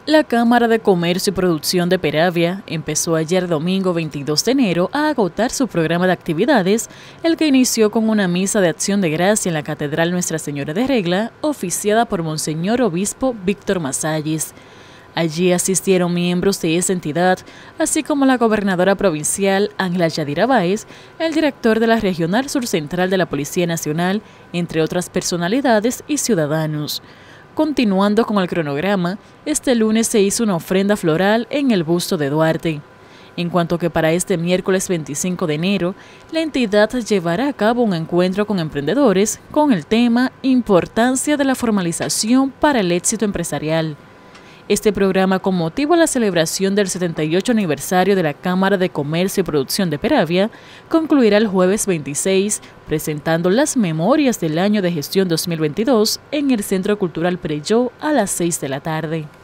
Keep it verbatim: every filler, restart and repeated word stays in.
La Cámara de Comercio y Producción de Peravia empezó ayer domingo veintidós de enero a agotar su programa de actividades, el que inició con una misa de acción de gracia en la Catedral Nuestra Señora de Regla, oficiada por Monseñor Obispo Víctor Masalles. Allí asistieron miembros de esa entidad, así como la gobernadora provincial Ángela Yadira Báez, el director de la Regional Sur Central de la Policía Nacional, entre otras personalidades y ciudadanos. Continuando con el cronograma, este lunes se hizo una ofrenda floral en el busto de Duarte. En cuanto que para este miércoles veinticinco de enero, la entidad llevará a cabo un encuentro con emprendedores con el tema Importancia de la formalización para el éxito empresarial. Este programa, con motivo a la celebración del setenta y ocho aniversario de la Cámara de Comercio y Producción de Peravia, concluirá el jueves veintiséis, presentando las memorias del año de gestión dos mil veintidós en el Centro Cultural Perelló a las seis de la tarde.